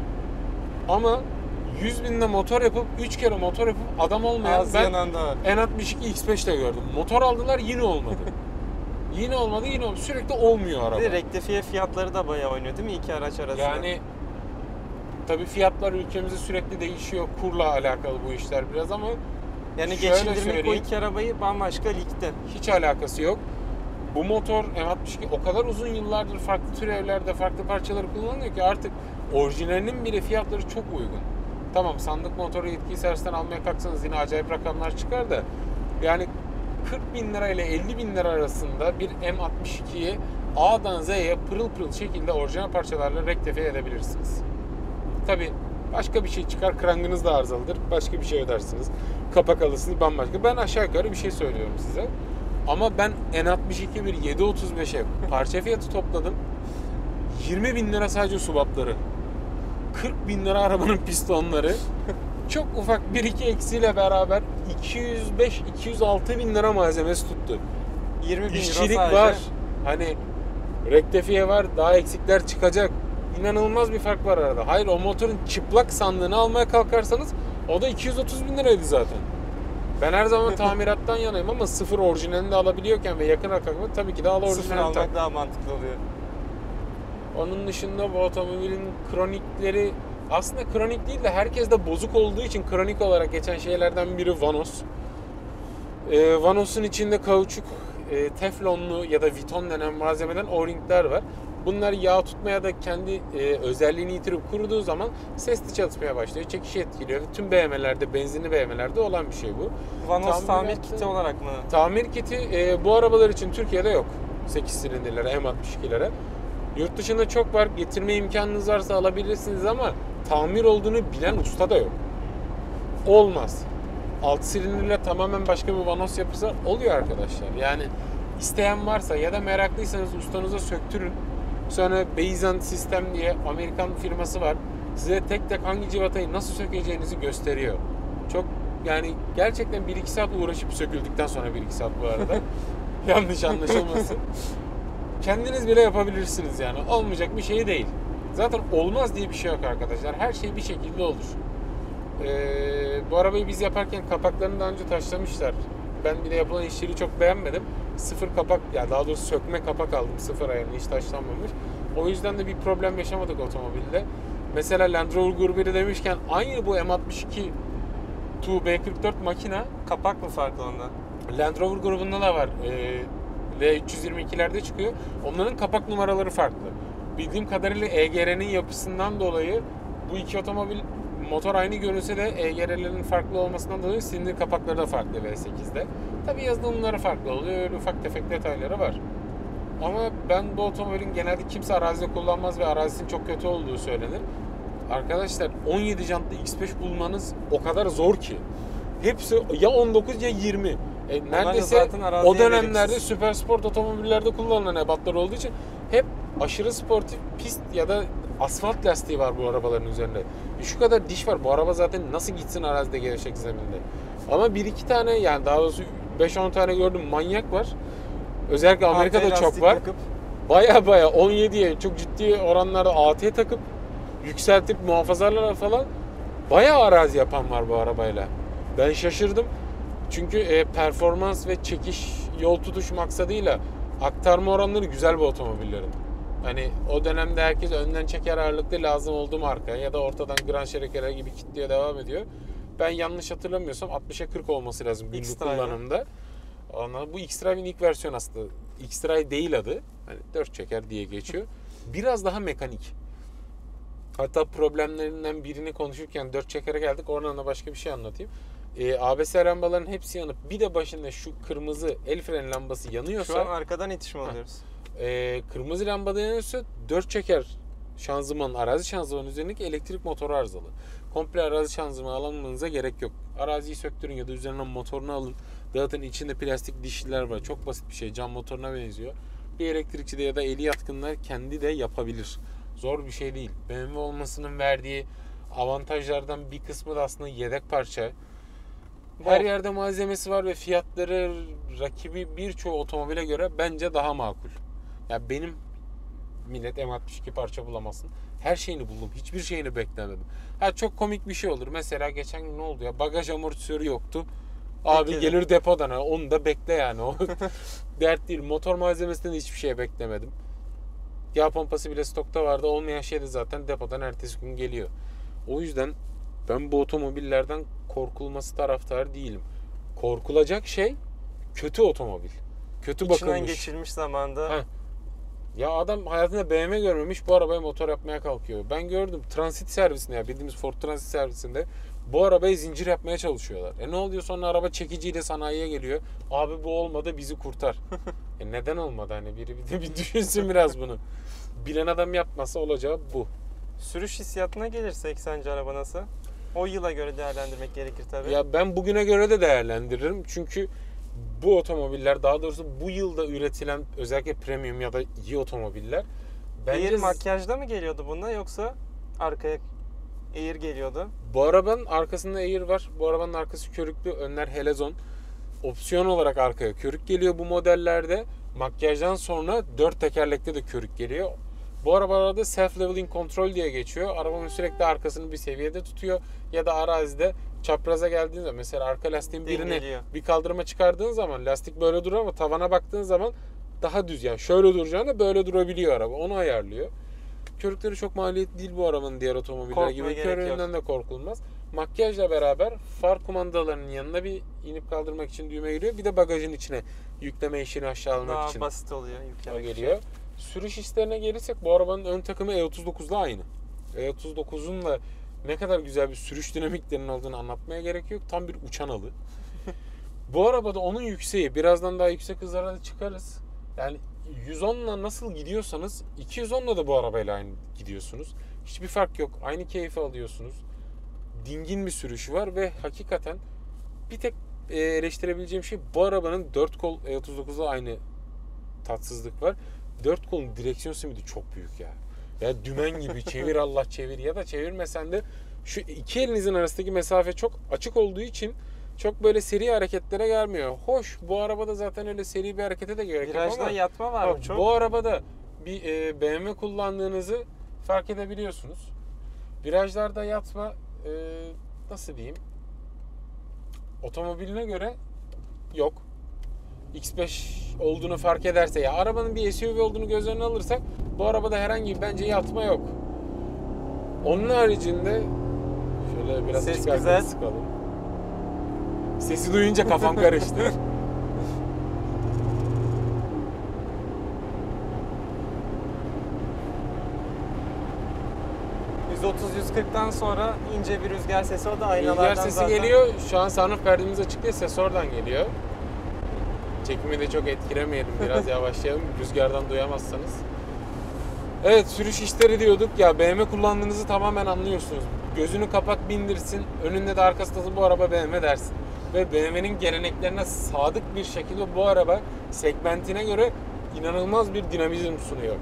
Ama 100.000'de motor yapıp 3 kere motor yapıp adam olmayan ben N62 X5'te gördüm. Motor aldılar yine olmadı. Yine olmadı. Sürekli olmuyor araba. Bir de rektifiye fiyatları da bayağı oynuyor değil mi iki araç arasında? Yani tabii fiyatlar ülkemizde sürekli değişiyor. Kurla alakalı bu işler biraz ama yani şöyle geçindirmek söyleyeyim, o iki arabayı bambaşka ligde. hiç alakası yok. Bu motor M62 o kadar uzun yıllardır farklı türevlerde farklı parçaları kullanılıyor ki artık orijinalinin bile fiyatları çok uygun. Tamam sandık motoru yetkili servisten almaya kalksanız yine acayip rakamlar çıkar da yani 40.000 lira ile 50.000 lira arasında bir M62'yi A'dan Z'ye pırıl pırıl şekilde orijinal parçalarla rektifiye edebilirsiniz. Tabii başka bir şey çıkar, krangınız da arızalıdır, başka bir şey ödersiniz. Kapak alırsınız bambaşka. Ben aşağı yukarı bir şey söylüyorum size. Ama ben N62 bir 735'e parça fiyatı topladım. 20.000 lira sadece subapları. 40.000 lira arabanın pistonları. Çok ufak 1-2 eksiyle beraber 205-206 bin lira malzemesi tuttu. 20.000 euro İşçilik sadece. var. Hani rektifiye var. Daha eksikler çıkacak. İnanılmaz bir fark var arada. Hayır o motorun çıplak sandığını almaya kalkarsanız o da 230 bin liraydı zaten. Ben her zaman tamirattan yanayım ama sıfır orijinalini de alabiliyorken ve yakın rakamı tabii ki de al orijinalini. Sıfır almak daha mantıklı oluyor. Onun dışında bu otomobilin kronikleri aslında kronik değil de herkes de bozuk olduğu için kronik olarak geçen şeylerden biri Vanos. Vanos'un içinde kauçuk, teflonlu ya da Viton denen malzemeden O-ringler var. Bunlar yağ tutmaya da kendi özelliğini yitirip kuruduğu zaman sesli çalışmaya başlıyor. Çekişi etkiliyor. Tüm BMW'lerde, benzinli BMW'lerde olan bir şey bu. Vanos tamir kiti olarak mı? Tamir kiti bu arabalar için Türkiye'de yok. 8 silindirlere, M62'lere. Yurt dışında çok var. Getirme imkanınız varsa alabilirsiniz ama tamir olduğunu bilen usta da yok. Olmaz. 6 silindirle tamamen başka bir vanos yapısı oluyor arkadaşlar. Yani isteyen varsa ya da meraklıysanız ustanıza söktürün. Sonra Beyzant Sistem diye Amerikan firması var. Size tek tek hangi civatayı nasıl sökeceğinizi gösteriyor. Çok yani gerçekten 1-2 saat uğraşıp söküldükten sonra 1-2 saat bu arada. Yanlış anlaşılmasın. Kendiniz bile yapabilirsiniz yani. Olmayacak bir şey değil. Zaten olmaz diye bir şey yok arkadaşlar. Her şey bir şekilde olur. Bu arabayı biz yaparken kapaklarını daha önce taşlamışlar. Ben bir de yapılan işleri çok beğenmedim. Sıfır kapak, ya daha doğrusu sökme kapak aldım. Sıfır ayarını hiç taşlanmamış. O yüzden de bir problem yaşamadık otomobilde. Mesela Land Rover Gruber'i demişken aynı bu M62 B44 makine. Kapak mı farklı onda? Land Rover grubunda da var. V322'lerde çıkıyor. Onların kapak numaraları farklı. Bildiğim kadarıyla EGR'nin yapısından dolayı bu iki otomobil motor aynı görünse de EGR'lerin farklı olmasından dolayı silindir kapakları da farklı V8'de. Tabii yazılımları farklı oluyor. Öyle ufak tefek detayları var. Ama ben bu otomobilin genelde kimse arazide kullanmaz ve arazisinin çok kötü olduğu söylenir. Arkadaşlar 17 jantlı X5 bulmanız o kadar zor ki. Hepsi ya 19 ya 20. Neredeyse o dönemlerde süper sport otomobillerde kullanılan ebatlar olduğu için hep aşırı sportif pist ya da asfalt lastiği var bu arabaların üzerinde. Şu kadar diş var. Bu araba zaten nasıl gitsin arazide gevşek zeminde. Ama bir iki tane, yani daha doğrusu 5-10 tane gördüm, manyak var. Özellikle Amerika'da çok var. Baya 17'ye çok ciddi oranlarda AT takıp yükseltip muhafazalarla falan bayağı arazi yapan var bu arabayla. Ben şaşırdım. Çünkü performans ve çekiş, yol tutuş maksadıyla aktarma oranları güzel bu otomobillerin. Hani o dönemde herkes önden çeker ağırlıklı lazım olduğu marka ya da ortadan Grand Cherokee'ler gibi kilitliyor devam ediyor. Ben yanlış hatırlamıyorsam 60'a 40 olması lazım günlük kullanımda. Bu X-Drive'in ilk versiyonu aslında. X-Drive değil adı. Hani 4 çeker diye geçiyor. Biraz daha mekanik. Hatta problemlerinden birini konuşurken 4 çekere geldik. Oradan da başka bir şey anlatayım. ABS lambaların hepsi yanıp bir de başında şu kırmızı el freni lambası yanıyorsa... Şu an arkadan itişme alıyoruz. Kırmızı lambada yanıyorsa 4 çeker şanzımanın, arazi şanzımanın üzerindeki elektrik motoru arızalı. Komple arazi şanzımanı almanıza gerek yok. Araziyi söktürün ya da üzerinden motorunu alın. Zaten içinde plastik dişliler var. Çok basit bir şey. Cam motoruna benziyor. Bir elektrikçi de ya da eli yatkınlar kendi de yapabilir. Zor bir şey değil. BMW olmasının verdiği avantajlardan bir kısmı da aslında yedek parça. Her yerde malzemesi var ve fiyatları rakibi birçoğu otomobile göre bence daha makul. Ya benim millet M62 parça bulamazsın. Her şeyini buldum. Hiçbir şeyini beklemedim. Çok komik bir şey olur. Mesela geçen gün ne oldu ya? Bagaj amortisörü yoktu. Abi Bekledim. Gelir depodan. Onu da bekle yani. O dert değil. Motor malzemesinden hiçbir şey beklemedim. Yağ pompası bile stokta vardı. Olmayan şey de zaten depodan ertesi gün geliyor. O yüzden ben bu otomobillerden korkulması taraftarı değilim. Korkulacak şey kötü otomobil. Kötü bakılmış. İçinden geçilmiş zamanda. Ya adam hayatında BMW görmemiş, bu arabaya motor yapmaya kalkıyor. Ben gördüm transit servisinde, ya bildiğimiz Ford Transit servisinde bu arabaya zincir yapmaya çalışıyorlar. Ne oluyor sonra araba çekiciyle sanayiye geliyor. Abi bu olmadı, bizi kurtar. Neden olmadı, hani biri bir düşünsün biraz bunu. Bilen adam yapmasa olacağı bu. Sürüş hissiyatına gelirsek sence araba nasıl? O yıla göre değerlendirmek gerekir tabii. Ya ben bugüne göre de değerlendiririm. Çünkü bu otomobiller, daha doğrusu bu yılda üretilen özellikle premium ya da iyi otomobiller Air makyajda mı geliyordu bunda, yoksa arkaya Air geliyordu? Bu arabanın arkasında Air var. Bu arabanın arkası körüklü, önler helezon. Opsiyon olarak arkaya körük geliyor bu modellerde. Makyajdan sonra 4 tekerlekte de körük geliyor. Bu arabalarda self leveling control diye geçiyor. Arabanın sürekli arkasını bir seviyede tutuyor ya da arazide çapraza geldiğin zaman, mesela arka lastiğin birini bir kaldırıma çıkardığın zaman lastik böyle duruyor ama tavana baktığın zaman daha düz, yani şöyle duracağına böyle durabiliyor araba. Onu ayarlıyor. Körükleri çok maliyetli değil bu arabanın diğer otomobiller gibi. Körüğünden de korkulmaz. Makyajla beraber far kumandalarının yanına bir inip kaldırmak için düğme giriyor. Bir de bagajın içine yükleme işini aşağı almak için. Daha basit oluyor yüklemek geliyor. Sürüş hislerine gelirsek bu arabanın ön takımı E39'la aynı. E39'un da ne kadar güzel bir sürüş dinamiklerinin olduğunu anlatmaya gerek yok. Tam bir uçan alı. Bu arabada onun yükseği, birazdan daha yüksek hızlara da çıkarız. Yani 110'la nasıl gidiyorsanız 210'la da bu arabayla aynı gidiyorsunuz. Hiçbir fark yok. Aynı keyfi alıyorsunuz. Dingin bir sürüşü var ve hakikaten bir tek eleştirebileceğim şey, bu arabanın 4 kol E39'la aynı tatsızlık var. 4 kolun direksiyon simidi çok büyük ya. Ya dümen gibi çevir Allah çevir, ya da çevirmesen de şu iki elinizin arasındaki mesafe çok açık olduğu için çok böyle seri hareketlere gelmiyor. Hoş, bu arabada zaten öyle seri bir harekete de gerek yok ama virajda yatma var mı çok? Bu arabada bir BMW kullandığınızı fark edebiliyorsunuz. Virajlarda yatma nasıl diyeyim, otomobiline göre yok. X5 olduğunu fark ederse, ya arabanın bir SUV olduğunu göz önüne alırsak bu arabada herhangi bir bence yatma yok. Onun haricinde şöyle biraz ses çıkarken güzel sıkalım. Sesi duyunca kafam karıştı. 130-140'tan sonra ince bir rüzgar sesi, o da aynalardan Rüzgar sesi zaten geliyor. Şu an sunroof perdemiz açık diye ses oradan geliyor. Çekimi de çok etkilemeyelim. Biraz yavaşlayalım. Rüzgardan duyamazsanız. Evet, sürüş işleri diyorduk. Ya BMW kullandığınızı tamamen anlıyorsunuz. Gözünü kapat, bindirsin. Önünde de arkasında da bu araba BMW dersin. Ve BMW'nin geleneklerine sadık bir şekilde bu araba segmentine göre inanılmaz bir dinamizm sunuyor.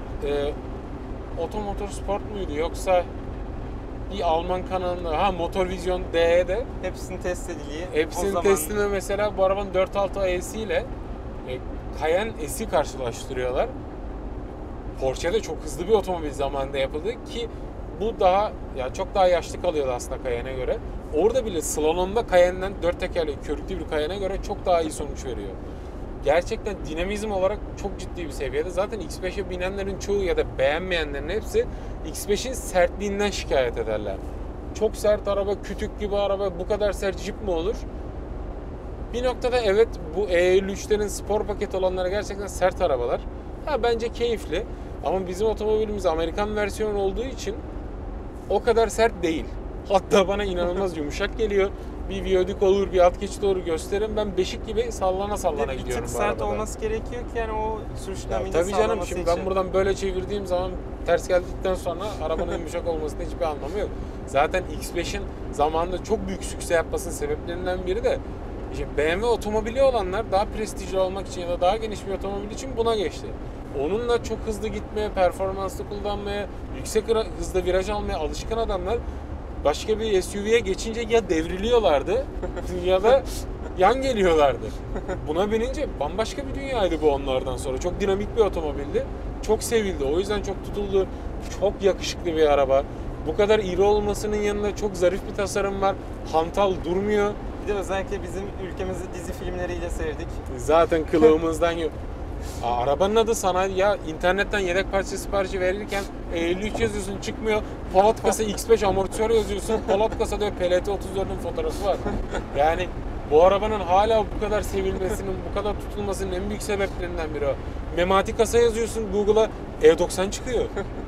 Otomotor Sport muydu yoksa bir Alman kanalında, Motorvision DE'de hepsinin test ediliği. hepsinin testinde mesela bu arabanın 4.6 AE'si ile Cayenne S'i karşılaştırıyorlar. Porsche'de çok hızlı bir otomobil zamanında yapıldı ki bu daha çok daha yaşlı kalıyordu aslında Cayenne'e göre. Orada bile slalomda Cayenne'den 4 tekerlekli körüklü bir Cayenne'e göre çok daha iyi sonuç veriyor. Gerçekten dinamizm olarak çok ciddi bir seviyede. Zaten X5'e binenlerin çoğu ya da beğenmeyenlerin hepsi X5'in sertliğinden şikayet ederler. Çok sert araba, kütük gibi araba, bu kadar sert Jeep mi olur? Bir noktada evet, bu E53'lerin spor paket olanları gerçekten sert arabalar. Bence keyifli ama bizim otomobilimiz Amerikan versiyonu olduğu için o kadar sert değil. Hatta bana inanılmaz yumuşak geliyor. Bir viyodük olur, bir alt geçit olur gösteririm. Ben beşik gibi sallana gidiyorum bu arabada. Bir tık sert olması gerekiyor ki yani o sürüş dinamiğini tabii sağlaması canım, şimdi için. ben buradan böyle çevirdiğim zaman ters geldikten sonra arabanın yumuşak olmasının hiçbir anlamı yok. Zaten X5'in zamanında çok büyük sükse yapmasının sebeplerinden biri de BMW otomobili olanlar daha prestijli olmak için ya da daha geniş bir otomobil için buna geçti. Onunla çok hızlı gitmeye, performanslı kullanmaya, yüksek hızda viraj almaya alışkın adamlar başka bir SUV'ye geçince ya devriliyorlardı ya da yan geliyorlardı. Buna binince bambaşka bir dünyaydı bu onlardan sonra. Çok dinamik bir otomobildi. Çok sevildi. O yüzden çok tutuldu. Çok yakışıklı bir araba. Bu kadar iri olmasının yanında çok zarif bir tasarım var. Hantal durmuyor. Bir de özellikle bizim ülkemizi dizi filmleriyle sevdik. Zaten kılığımızdan yok. Arabanın adı sanayi, ya internetten yedek parça siparişi verirken 53 yazıyorsun çıkmıyor. Polat kasa X5 amortisör yazıyorsun. Polat kasa diyor PLT 34'ün fotoğrafı var. Yani bu arabanın hala bu kadar sevilmesinin, bu kadar tutulmasının en büyük sebeplerinden biri o. Memati kasa yazıyorsun Google'a, E90 çıkıyor.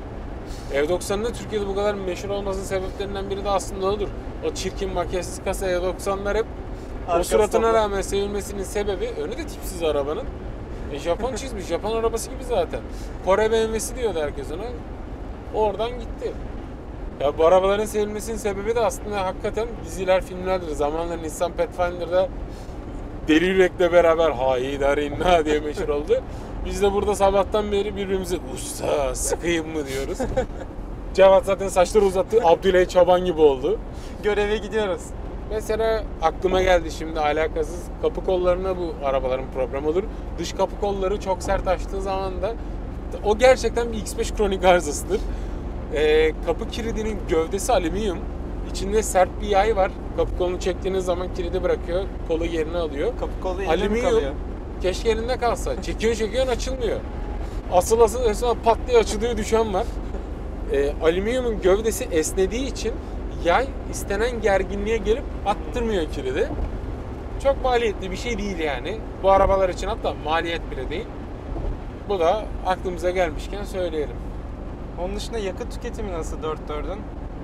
E90'ın da Türkiye'de bu kadar meşhur olmasının sebeplerinden biri de aslında odur. O çirkin makyajsız kasa E90'lar hep o suratına rağmen sevilmesinin sebebi, önü de tipsiz arabanın. Japon çizmiş, Japon arabası gibi zaten. Kore BMW'si diyordu herkes ona. Oradan gitti. Ya bu arabaların sevilmesinin sebebi de aslında hakikaten diziler, filmlerdir. Zamanla Nissan Pathfinder'da Deli Yürek'le beraber Haydarinna diye meşhur oldu. Biz de burada sabahtan beri birbirimize usta sıkayım mı diyoruz. Cevat zaten saçları uzattı, Abdüley Çoban gibi oldu. Göreve gidiyoruz. Mesela aklıma geldi şimdi alakasız, kapı kollarına bu arabaların problem olur. Dış kapı kolları çok sert açtığı zaman da o gerçekten bir X5 kronik arızasıdır. Kapı kilidinin gövdesi alüminyum. İçinde sert bir yay var. Kapı kolunu çektiğiniz zaman kilidi bırakıyor. Kolu yerine alıyor. Kapı kolu elinde mi kalıyor? Alüminyum. Keşke elinde kalsa. Çekiyorsun açılmıyor. Asıl pat diye açılıyor düşen var. Alüminyumun gövdesi esnediği için yay istenen gerginliğe gelip attırmıyor kilidi. Çok maliyetli bir şey değil yani. Bu arabalar için hatta maliyet bile değil. Bu da aklımıza gelmişken söyleyelim. Onun dışında yakıt tüketimi nasıl 4.4'ün?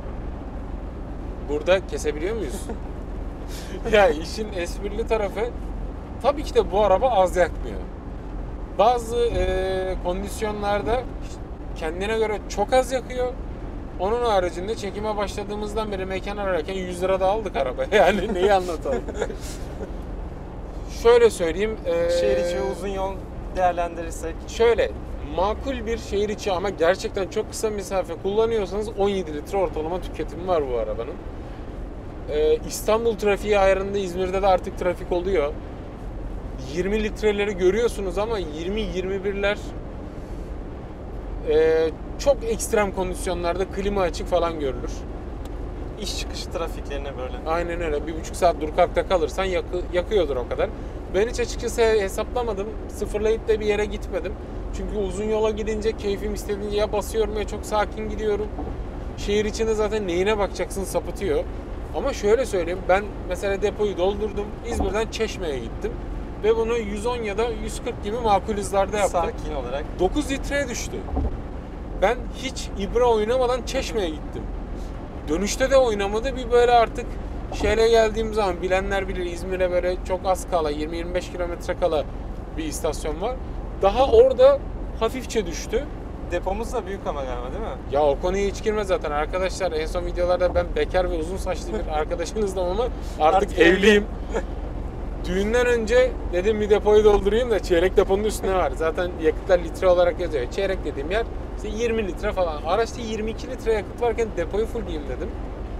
Burada kesebiliyor muyuz? Ya işin esprili tarafı, tabii ki de bu araba az yakmıyor. Bazı kondisyonlarda kendine göre çok az yakıyor. Onun haricinde çekime başladığımızdan beri mekan ararken 100 lira da aldık araba. Yani neyi anlatalım? Şöyle söyleyeyim. Şehir içi uzun yol değerlendirirsek. Şöyle, makul bir şehir içi ama gerçekten çok kısa mesafe kullanıyorsanız 17 litre ortalama tüketimi var bu arabanın. İstanbul trafiği ayarında, İzmir'de de artık trafik oluyor. 20 litreleri görüyorsunuz ama 20-21'ler çok ekstrem kondisyonlarda klima açık falan görülür. İş çıkışı trafiklerine böyle. Aynen öyle. 1,5 saat durkakta kalırsan yakıyordur o kadar. Ben hiç açıkçası hesaplamadım. Sıfırlayıp da bir yere gitmedim. Çünkü uzun yola gidince keyfim istediğince ya basıyorum ya çok sakin gidiyorum. Şehir içinde zaten neyine bakacaksın sapıtıyor. Ama şöyle söyleyeyim, ben mesela depoyu doldurdum. İzmir'den Çeşme'ye gittim. Ve bunu 110 ya da 140 gibi makul hızlarda yaptım. Sakin olarak. 9 litreye düştü. Ben hiç İbra oynamadan Çeşme'ye gittim. Dönüşte de oynamadı. Bir böyle artık şehre geldiğim zaman bilenler bilir, İzmir'e böyle çok az kala 20-25 kilometre kala bir istasyon var. Daha orada hafifçe düştü. Depomuz da büyük ama galiba değil mi? Ya o konuya hiç girme zaten arkadaşlar. En son videolarda ben bekar ve uzun saçlı bir arkadaşınızdım ama artık evliyim. Düğünden önce dedim bir depoyu doldurayım da çeyrek deponun üstüne var. Zaten yakıtlar litre olarak yazıyor. Çeyrek dediğim yer işte 20 litre falan. Araçta 22 litre yakıt varken depoyu fullleyeyim dedim.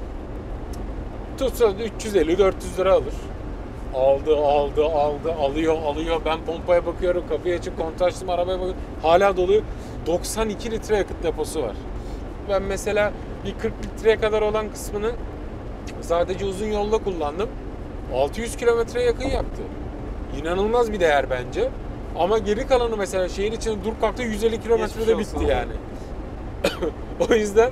Tutsa 350-400 lira alır. Alıyor. Ben pompaya bakıyorum, kapıyı açıp kontrol açtım, arabaya bakıyorum. Hala dolu. 92 litre yakıt deposu var. Ben mesela bir 40 litreye kadar olan kısmını sadece uzun yolda kullandım. 600 kilometreye yakın yaptı. İnanılmaz bir değer bence. Ama geri kalanı mesela şehir içinde dur kalktı 150 kilometrede bitti yani. O yüzden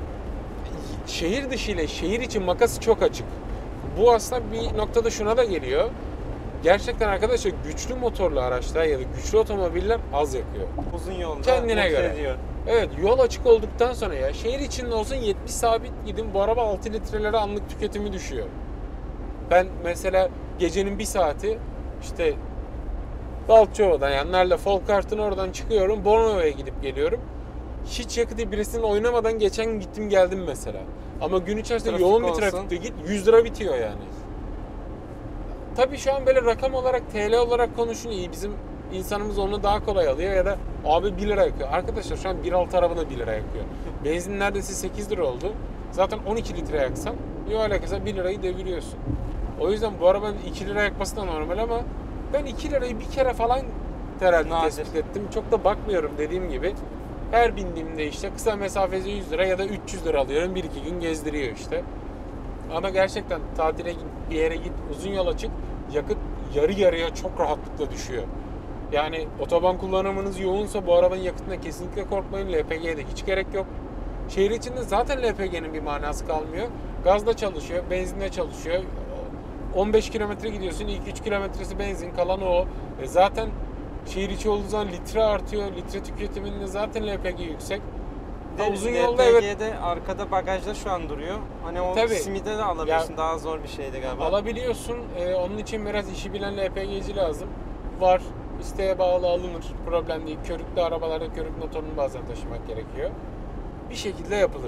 şehir dışı ile şehir içi makası çok açık. Bu aslında bir noktada şuna da geliyor. Gerçekten arkadaşlar güçlü motorlu araçlar ya da güçlü otomobiller az yakıyor. Uzun yolda kendine göre. Ediyor. Evet, yol açık olduktan sonra ya şehir içinde olsun 70 sabit gidin, bu araba 6 litrelere anlık tüketimi düşüyor. Ben mesela gecenin bir saati işte Balçova'dan yani Narla Folkart'ın oradan çıkıyorum, Bornova'ya gidip geliyorum. Hiç yakıt ibresini oynamadan geçen gün gittim geldim mesela. Ama gün içerisinde Trafik yoğun bir olsun. trafikte git 100 lira bitiyor yani. Tabii şu an böyle rakam olarak TL olarak konuşunca iyi. Bizim insanımız onu daha kolay alıyor ya da abi 1 lira yakıyor. Arkadaşlar şu an 1.6 araba da 1 lira yakıyor. Benzin neredeyse 8 lira oldu. Zaten 12 litre yaksan yok alakası 1 lirayı deviriyorsun. O yüzden bu arabanın 2 lira yakması da normal ama ben 2 lirayı bir kere falan herhalde tespit ettim. Çok da bakmıyorum dediğim gibi. Her bindiğimde işte kısa mesafesi 100 lira ya da 300 lira alıyorum. 1-2 gün gezdiriyor işte. Ama gerçekten tatile git, bir yere git, uzun yola çık, yakıt yarı yarıya çok rahatlıkla düşüyor. Yani otoban kullanımınız yoğunsa bu arabanın yakıtına kesinlikle korkmayın. LPG'ye de hiç gerek yok. Şehir içinde zaten LPG'nin bir manası kalmıyor. Gazla çalışıyor, benzinle çalışıyor. 15 kilometre gidiyorsun, ilk 3 kilometresi benzin, kalanı o. Zaten şehir içi olduğu zaman litre artıyor, litre tüketiminde zaten LPG yüksek. Uzun yolda evet. Arkada bagajda şu an duruyor. Hani o tabii, simide de alabiliyorsun. Ya, daha zor bir şeydi galiba. Alabiliyorsun. Onun için biraz işi bilen LPG'ci lazım. Var. İsteğe bağlı alınır. Problem değil. Körüklü arabalarda körük motorunu bazen taşımak gerekiyor. Bir şekilde yapılır.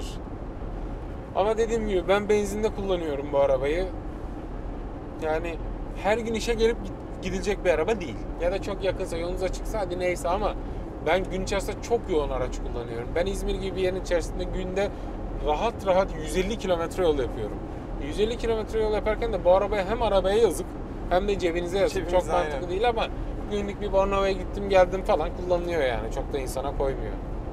Ama dediğim gibi ben benzinde kullanıyorum bu arabayı. Yani her gün işe gelip gidilecek bir araba değil. Ya da çok yakınsa, yolunuz açıksa hadi neyse ama ben gün içerisinde çok yoğun araç kullanıyorum. Ben İzmir gibi bir yerin içerisinde günde rahat 150 kilometre yol yapıyorum. 150 kilometre yol yaparken de bu arabaya hem arabaya yazık hem de cebinize yazık. Çok mantıklı değil ama günlük bir Bornova'ya gittim geldim falan kullanılıyor yani. Çok da insana koymuyor.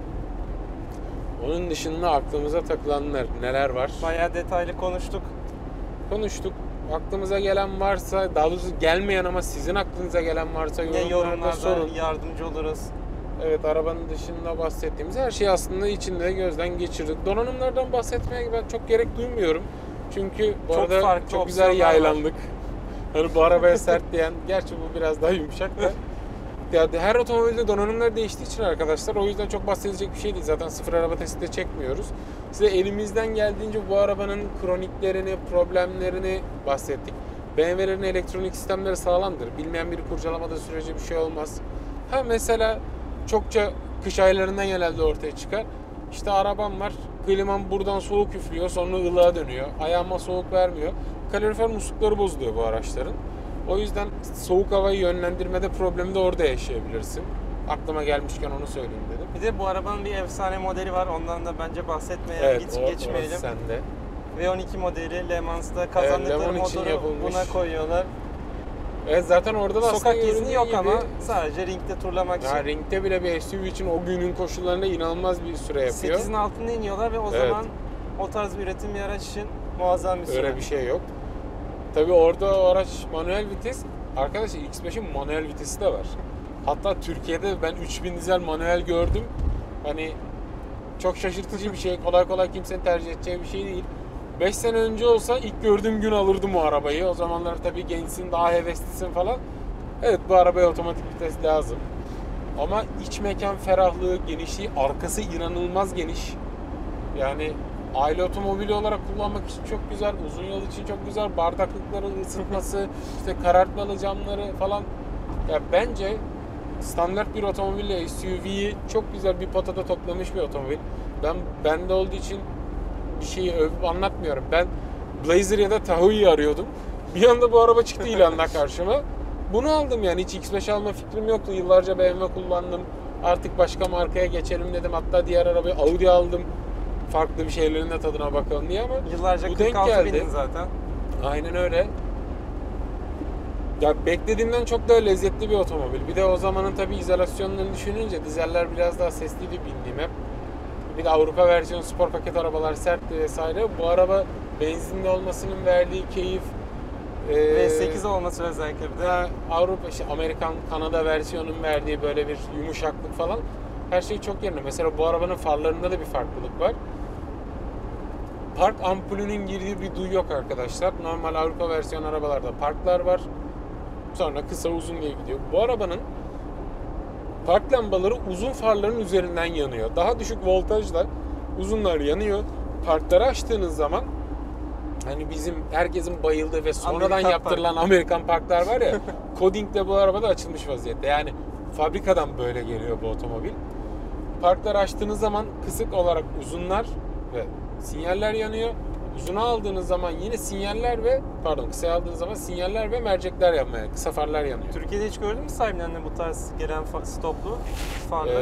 Onun dışında aklımıza takılanlar neler var? Bayağı detaylı konuştuk. Aklımıza gelen varsa, daha doğrusu gelmeyen ama sizin aklınıza gelen varsa yorumlarda sorun. Yardımcı oluruz. Evet, arabanın dışında bahsettiğimiz her şeyi aslında içinde gözden geçirdik. Donanımlardan bahsetmeye ben çok gerek duymuyorum. Çünkü bu çok arada farklı çok güzel yaylandık. Hani bu arabaya sert diyen, gerçi bu biraz daha yumuşak da. Yani her otomobilde donanımlar değiştiği için arkadaşlar o yüzden çok bahsedecek bir şey değil. Zaten sıfır araba testi de çekmiyoruz. Size elimizden geldiğince bu arabanın kroniklerini, problemlerini bahsettik. BMW'lerin elektronik sistemleri sağlamdır. Bilmeyen biri kurcalamadığı sürece bir şey olmaz. Ha mesela çokça kış aylarından genelde ortaya çıkar. İşte arabam var, klimam buradan soğuk üflüyor, sonra ılığa dönüyor. Ayağıma soğuk vermiyor. Kalorifer muslukları bozuluyor bu araçların. O yüzden soğuk havayı yönlendirmede problemi de orada yaşayabilirsin. Aklıma gelmişken onu söyleyeyim dedim. Bir de bu arabanın bir efsane modeli var. Ondan da bence bahsetmeye geçmeyelim. Sende. V12 modeli Le Mans'ta kazandıkları motoru buna koyuyorlar. Evet, zaten orada da sokak izni yok gibi, ama sadece ringde turlamak için. Ringde bile bir SUV için o günün koşullarında inanılmaz bir süre yapıyor. 8'in altında iniyorlar ve o zaman o tarz bir üretim bir araç için muazzam bir süre. Öyle bir şey yok. Tabii orada o araç manuel vites. Arkadaşlar X5'in manuel vitesi de var. Hatta Türkiye'de ben 3000 dizel manuel gördüm. Hani çok şaşırtıcı bir şey. Kolay kolay kimsenin tercih edeceği bir şey değil. 5 sene önce olsa ilk gördüğüm gün alırdım o arabayı. O zamanlar tabii gençsin, daha heveslisin falan. Evet, bu arabaya otomatik vites lazım. Ama iç mekan ferahlığı, genişliği, arkası inanılmaz geniş. Yani aile otomobili olarak kullanmak için çok güzel, uzun yol için çok güzel. Bardaklıkları ısıtması, işte karartmalı camları falan. Ya bence standart bir otomobille SUV'yi çok güzel bir potada toplamış bir otomobil. Bende olduğu için bir şeyi övüp anlatmıyorum. Ben Blazer ya da Tahoe'yi arıyordum. Bir anda bu araba çıktı ilanda karşıma. Bunu aldım yani, hiç X5 alma fikrim yoktu. Yıllarca BMW kullandım. Artık başka markaya geçelim dedim. Hatta diğer arabayı Audi aldım. Farklı bir şeylerin de tadına bakalım diye, ama Yıllarca bu denk 46 geldi. binin zaten. Aynen öyle. Ya beklediğimden çok daha lezzetli bir otomobil. Bir de o zamanın tabii izolasyonlarını düşününce dizeller biraz daha sesliydi bindiğim hep. Bir de Avrupa versiyonu spor paket arabalar sertti vesaire. Bu araba benzinli olmasının verdiği keyif, V8 olması özellikle bir de. Avrupa, işte Amerikan, Kanada versiyonunun verdiği böyle bir yumuşaklık falan, her şey çok yerinde. Mesela bu arabanın farlarında da bir farklılık var. Park ampulünün girdiği bir duy yok arkadaşlar. Normal Avrupa versiyon arabalarda parklar var. Sonra kısa uzun diye gidiyor. Bu arabanın park lambaları uzun farların üzerinden yanıyor. Daha düşük voltajla uzunlar yanıyor. Parkları açtığınız zaman, hani bizim herkesin bayıldığı ve sonradan Amerikan yaptırılan Amerikan parklar var ya, Coding'le bu arabada açılmış vaziyette. Yani fabrikadan böyle geliyor bu otomobil. Parkları açtığınız zaman kısık olarak uzunlar ve sinyaller yanıyor. Uzuna aldığınız zaman yine sinyaller ve, kısaya aldığınız zaman sinyaller ve mercekler yanmaya, kısa farlar yanıyor. Türkiye'de hiç gördün mü sahibinden bu tarz gelen stoplu farlar?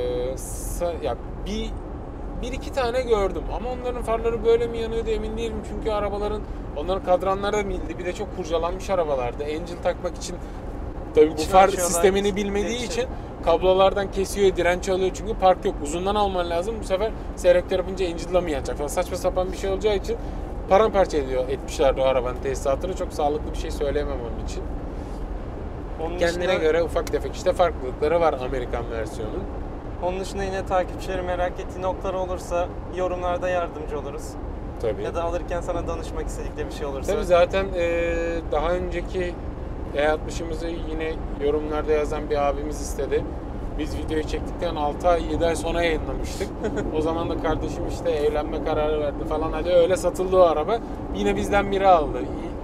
Ya bir iki tane gördüm ama onların farları böyle mi yanıyordu emin değilim, çünkü onların kadranları da milli, bir de çok kurcalanmış arabalardı. Angel takmak için tabii bu İçini far açıyorlar, sistemini bilmediği için kablolardan kesiyor, direnç alıyor, çünkü park yok. Uzundan alman lazım. Bu sefer selektör yapınca Angel'la mı yanacak falan, saçma sapan bir şey olacağı için paramparça etmişlerdi o arabanın tesisatını. Çok sağlıklı bir şey söyleyemem onun için. Onun Kendine dışında, göre ufak tefek işte farklılıkları var Amerikan versiyonun. onun dışında yine takipçileri merak ettiği noktalar olursa yorumlarda yardımcı oluruz. Tabii. Ya da alırken sana danışmak istedikleri bir şey olursa. Tabii zaten daha önceki E60'ımızı yine yorumlarda yazan bir abimiz istedi. Biz videoyu çektikten 6 ay 7 ay sonra yayınlamıştık. O zaman da kardeşim işte evlenme kararı verdi falan. Hadi öyle satıldı o araba. Yine bizden biri aldı.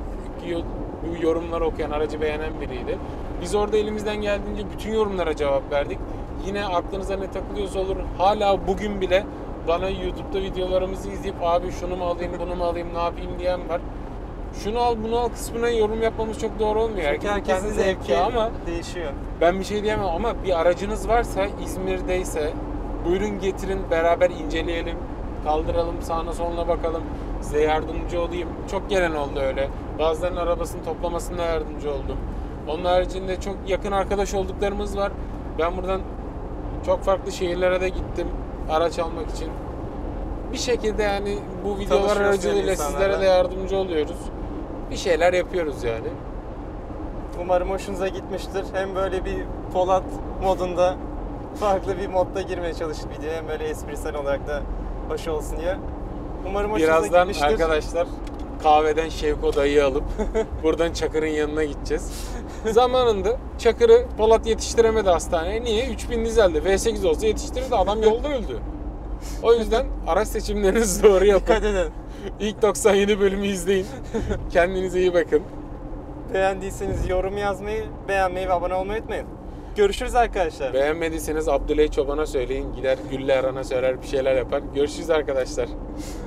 Bu yorumları okuyan, aracı beğenen biriydi. Biz orada elimizden geldiğince bütün yorumlara cevap verdik. Yine aklınıza ne takılıyorsa olur. Hala bugün bile bana YouTube'da videolarımızı izleyip abi şunu mu alayım, bunu mu alayım, ne yapayım diyen var. Şunu al, bunu al kısmına yorum yapmamız çok doğru olmuyor. Çünkü herkesin zevki ama değişiyor. Ben bir şey diyemem, ama bir aracınız varsa, İzmir'deyse buyurun getirin, beraber inceleyelim, kaldıralım, sağına soluna bakalım, size yardımcı olayım. Çok gelen oldu öyle. Bazılarının arabasını toplamasına yardımcı oldum. Onun haricinde çok yakın arkadaş olduklarımız var. Ben buradan çok farklı şehirlere de gittim araç almak için. Bir şekilde yani bu videolar aracılığıyla sizlere de yardımcı oluyoruz. Bir şeyler yapıyoruz yani. Umarım hoşunuza gitmiştir. Hem böyle bir Polat modunda farklı bir modda girmeye çalıştık videoya, hem böyle esprisel olarak da hoş olsun diye. Umarım hoşunuza Birazdan gitmiştir. arkadaşlar kahveden Şevko dayıyı alıp buradan Çakır'ın yanına gideceğiz. Zamanında Çakır'ı Polat yetiştiremedi hastaneye. Niye? 3000 dizeldi. V8 olsa yetiştirirdi. Adam yolda öldü. O yüzden araç seçimlerinizi doğru yapın. Dikkat edin. İlk 97 bölümü izleyin. Kendinize iyi bakın. Beğendiyseniz yorum yazmayı, beğenmeyi ve abone olmayı unutmayın. Görüşürüz arkadaşlar. Beğenmediyseniz Abdüley Çoban'a söyleyin. Gider Gülle Aran'a söyler, bir şeyler yapar. Görüşürüz arkadaşlar.